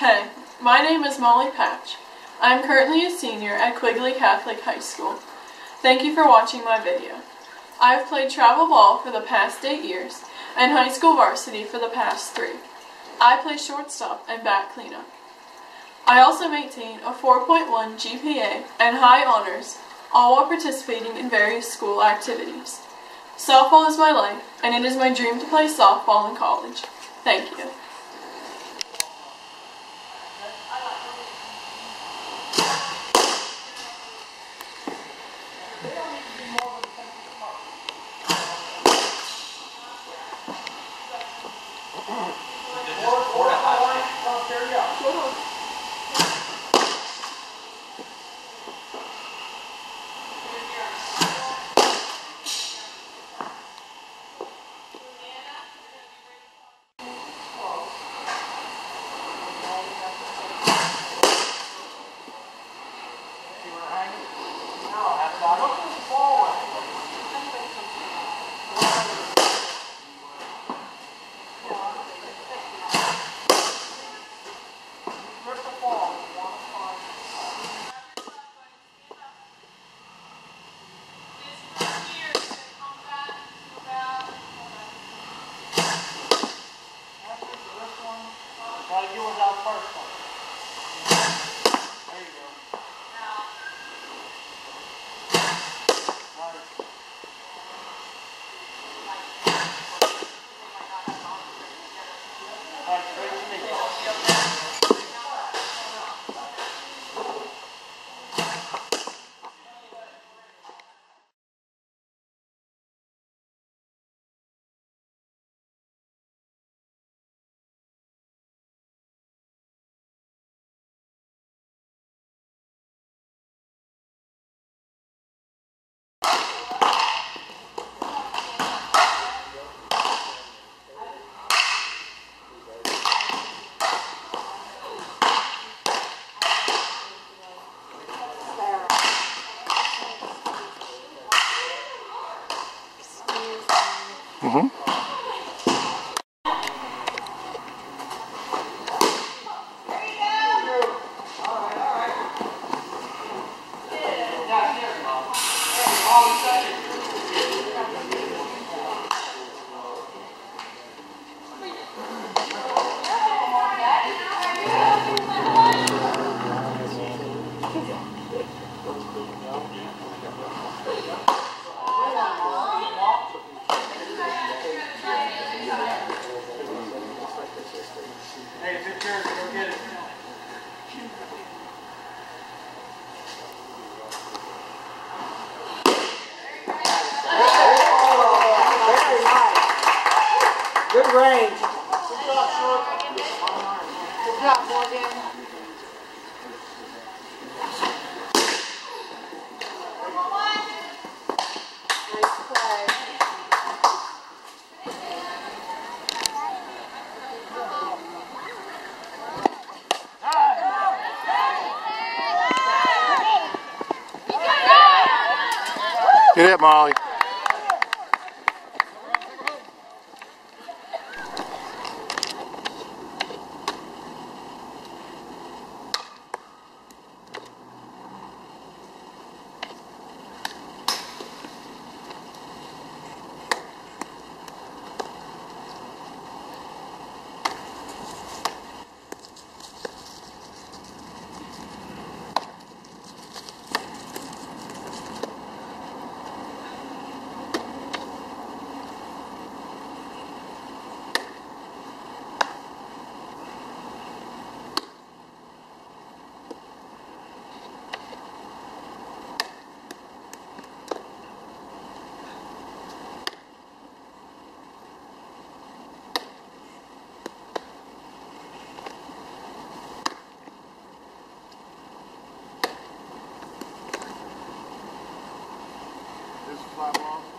Hey, my name is Molly Patch. I am currently a senior at Quigley Catholic High School. Thank you for watching my video. I have played travel ball for the past 8 years and high school varsity for the past 3. I play shortstop and bat cleanup. I also maintain a 4.1 GPA and high honors, all while participating in various school activities. Softball is my life, and it is my dream to play softball in college. Thank you. Gotta get yours out first. There you go. Nice, great to meet you. Hey, if it's yours, go get it. Very nice. Good range. Good job, Short. Good job, Morgan. Nice play. Get it, Molly. This is fly ball.